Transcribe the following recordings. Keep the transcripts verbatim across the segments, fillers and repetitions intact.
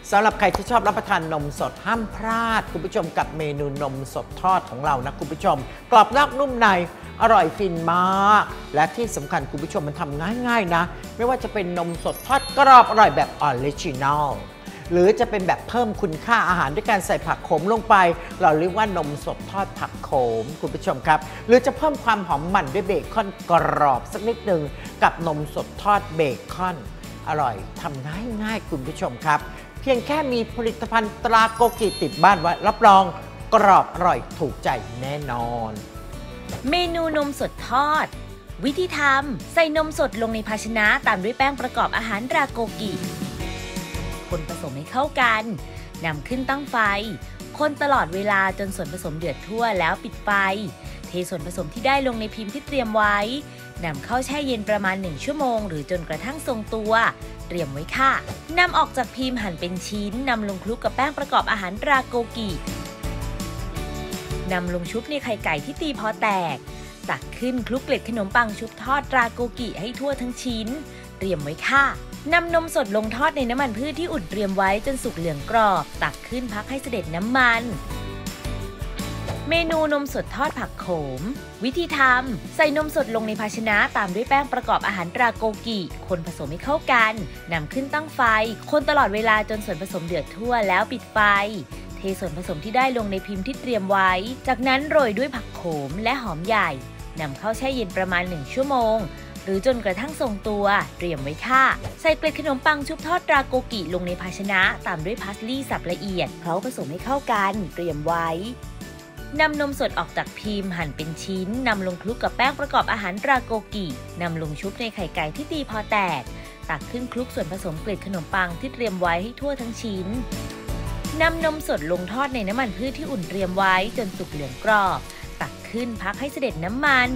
สำหรับใครที่ชอบรับประทานนมสดห้ามพลาดคุณผู้ชมกับเมนูนมสดทอดของเรานะคุณผู้ชมกรอบนอกนุ่มในอร่อยฟินมากและที่สำคัญคุณผู้ชมมันทำง่ายๆนะไม่ว่าจะเป็นนมสดทอดกรอบอร่อยแบบออริจินัลหรือจะเป็นแบบเพิ่มคุณค่าอาหารด้วยการใส่ผักโขมลงไปเราเรียกว่านมสดทอดผักโขมคุณผู้ชมครับหรือจะเพิ่มความหอมมันด้วยเบคอนกรอบสักนิดหนึ่งกับนมสดทอดเบคอนอร่อยทำง่ายๆคุณผู้ชมครับเพียงแค่มีผลิตภัณฑ์ตราโกกิติดบ้านไว้รับรองกรอบอร่อยถูกใจแน่นอนเมนูนมสดทอดวิธีทำใส่นมสดลงในภาชนะตามด้วยแป้งประกอบอาหารราโกกิคนผสมให้เข้ากันนำขึ้นตั้งไฟคนตลอดเวลาจนส่วนผสมเดือดทั่วแล้วปิดไฟเทส่วนผสมที่ได้ลงในพิมพ์ที่เตรียมไว้นำเข้าแช่เย็นประมาณหนึ่งชั่วโมงหรือจนกระทั่งทรงตัวเตรียมไว้ค่ะนำออกจากพิมพ์หั่นเป็นชิ้นนำลงคลุกกับแป้งประกอบอาหารราโกกินำลงชุบในไข่ไก่ที่ตีพอแตกตักขึ้นคลุกเกล็ดขนมปังชุบทอดราโกกิให้ทั่วทั้งชิ้นเตรียมไว้ค่ะนำนมสดลงทอดในน้ำมันพืชที่อุ่นเตรียมไว้จนสุกเหลืองกรอบตักขึ้นพักให้เสด็จน้ำมันเมนูนมสดทอดผักโขมวิธีทำใส่นมสดลงในภาชนะตามด้วยแป้งประกอบอาหารราโกกิคนผสมให้เข้ากันนำขึ้นตั้งไฟคนตลอดเวลาจนส่วนผสมเดือดทั่วแล้วปิดไฟเทส่วนผสมที่ได้ลงในพิมพ์ที่เตรียมไว้จากนั้นโรยด้วยผักโขมและหอมใหญ่นำเข้าแช่เย็นประมาณหนึ่งชั่วโมงหรือจนกระทั่งทรงตัวเตรียมไว้ค่ะใส่เกล็ดขนมปังชุบทอดราโกกิลงในภาชนะตามด้วยพาสลีย์สับละเอียดเคล้าผสมให้เข้ากันเตรียมไว้นำนมสดออกจากพิมพ์หั่นเป็นชิ้นนำลงคลุกกับแป้งประกอบอาหารราโกกินำลงชุบในไข่ไก่ที่ตีพอแตกตักขึ้นคลุกส่วนผสมเกล็ดขนมปังที่เตรียมไว้ให้ทั่วทั้งชิ้นนำนมสดลงทอดในน้ำมันพืชที่อุ่นเตรียมไว้จนสุกเหลืองกรอบตักขึ้นพักให้เสด็จน้ำมัน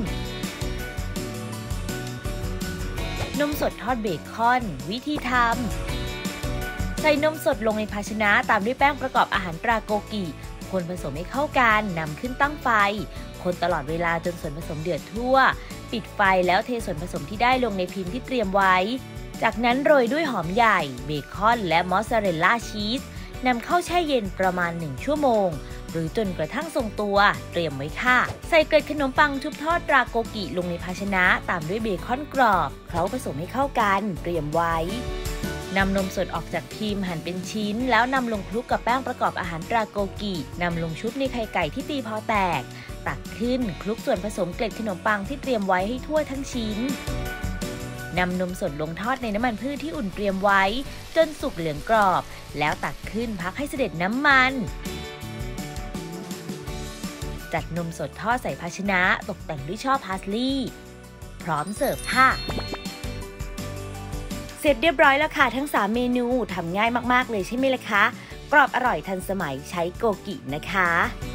นมสดทอดเบคอนวิธีทำใส่นมสดลงในภาชนะตามด้วยแป้งประกอบอาหารราโกกิคนผสมให้เข้ากันนำขึ้นตั้งไฟคนตลอดเวลาจนส่วนผสมเดือดทั่วปิดไฟแล้วเทส่วนผสมที่ได้ลงในพิมพ์ที่เตรียมไว้จากนั้นโรยด้วยหอมใหญ่เบคอนและมอสซาเรลล่าชีสนำเข้าแช่เย็นประมาณหนึ่งชั่วโมงหรือจนกระทั่งทรงตัวเตรียมไว้ค่ะใส่เกล็ดขนมปังชุบทอดราโกกิลงในภาชนะตามด้วยเบคอนกรอบเคล้าผสมให้เข้ากันเตรียมไว้นำนมสดออกจากพิมพ์หั่นเป็นชิ้นแล้วนำลงคลุกกับแป้งประกอบอาหารราโกกินำลงชุบในไข่ไก่ที่ตีพอแตกตักขึ้นคลุกส่วนผสมเกล็ดขนมปังที่เตรียมไว้ให้ทั่วทั้งชิ้นนำนมสดลงทอดในน้ำมันพืชที่อุ่นเตรียมไว้จนสุกเหลืองกรอบแล้วตักขึ้นพักให้เสด็จน้ำมันจัดนมสดทอดใส่ภาชนะตกแต่งด้วยช่อพาสลีย์พร้อมเสิร์ฟค่ะเสร็จเรียบร้อยแล้วค่ะทั้งสามเมนูทำง่ายมากๆเลยใช่ไหมล่ะคะกรอบอร่อยทันสมัยใช้โกกินะคะ